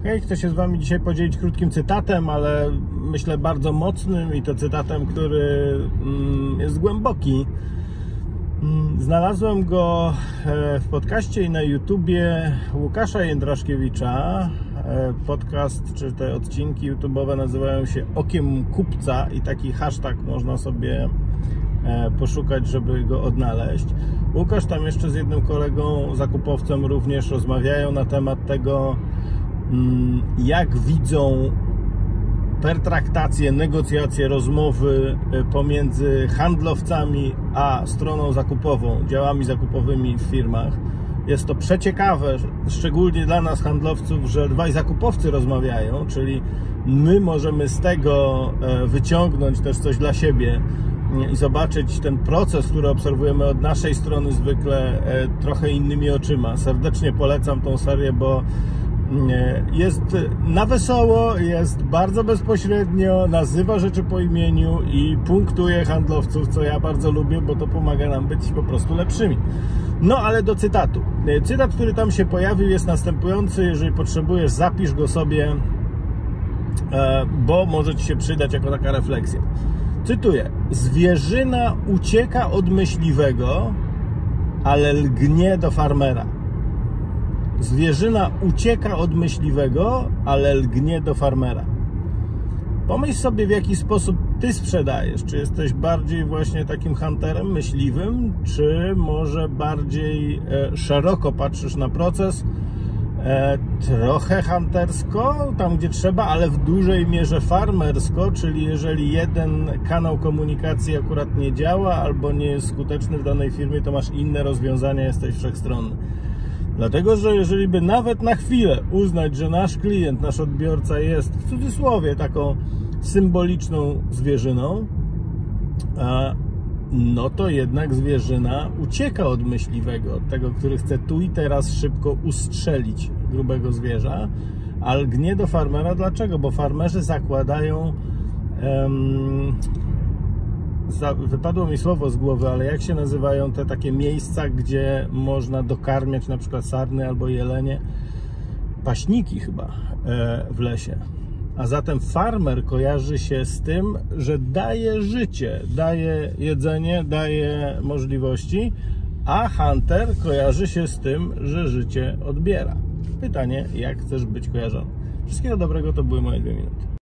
Hej, chcę się z Wami dzisiaj podzielić krótkim cytatem, ale myślę bardzo mocnym i to cytatem, który jest głęboki. Znalazłem go w podcaście i na YouTubie Łukasza Jędraszkiewicza. Podcast, czy te odcinki YouTube'owe nazywają się Okiem Kupca i taki hashtag można sobie poszukać, żeby go odnaleźć. Łukasz tam jeszcze z jednym kolegą, zakupowcem również rozmawiają na temat tego, jak widzą pertraktacje, negocjacje, rozmowy pomiędzy handlowcami a stroną zakupową, działami zakupowymi w firmach. Jest to przeciekawe, szczególnie dla nas handlowców, że dwaj zakupowcy rozmawiają, czyli my możemy z tego wyciągnąć też coś dla siebie i zobaczyć ten proces, który obserwujemy od naszej strony zwykle trochę innymi oczyma. Serdecznie polecam tą serię, bo jest na wesoło, jest bardzo bezpośrednio, nazywa rzeczy po imieniu i punktuje handlowców, co ja bardzo lubię, bo to pomaga nam być po prostu lepszymi. No ale do cytatu. Cytat, który tam się pojawił, jest następujący. Jeżeli potrzebujesz, zapisz go sobie, bo może Ci się przydać jako taka refleksja. Cytuję: zwierzyna ucieka od myśliwego, ale lgnie do farmera. Zwierzyna ucieka od myśliwego, ale lgnie do farmera. Pomyśl sobie, w jaki sposób Ty sprzedajesz. Czy jesteś bardziej właśnie takim hunterem, myśliwym, czy może bardziej szeroko patrzysz na proces, trochę huntersko, tam gdzie trzeba, ale w dużej mierze farmersko, czyli jeżeli jeden kanał komunikacji akurat nie działa albo nie jest skuteczny w danej firmie, to masz inne rozwiązania, jesteś wszechstronny. Dlatego, że jeżeli by nawet na chwilę uznać, że nasz klient, nasz odbiorca jest w cudzysłowie taką symboliczną zwierzyną, no to jednak zwierzyna ucieka od myśliwego, od tego, który chce tu i teraz szybko ustrzelić grubego zwierza, a lgnie do farmera. Dlaczego? Bo farmerzy zakładają... Wypadło mi słowo z głowy, ale jak się nazywają te takie miejsca, gdzie można dokarmiać na przykład sarny albo jelenie? Paśniki chyba w lesie. A zatem farmer kojarzy się z tym, że daje życie, daje jedzenie, daje możliwości, a hunter kojarzy się z tym, że życie odbiera. Pytanie, jak chcesz być kojarzony? Wszystkiego dobrego, to były moje 2 minuty.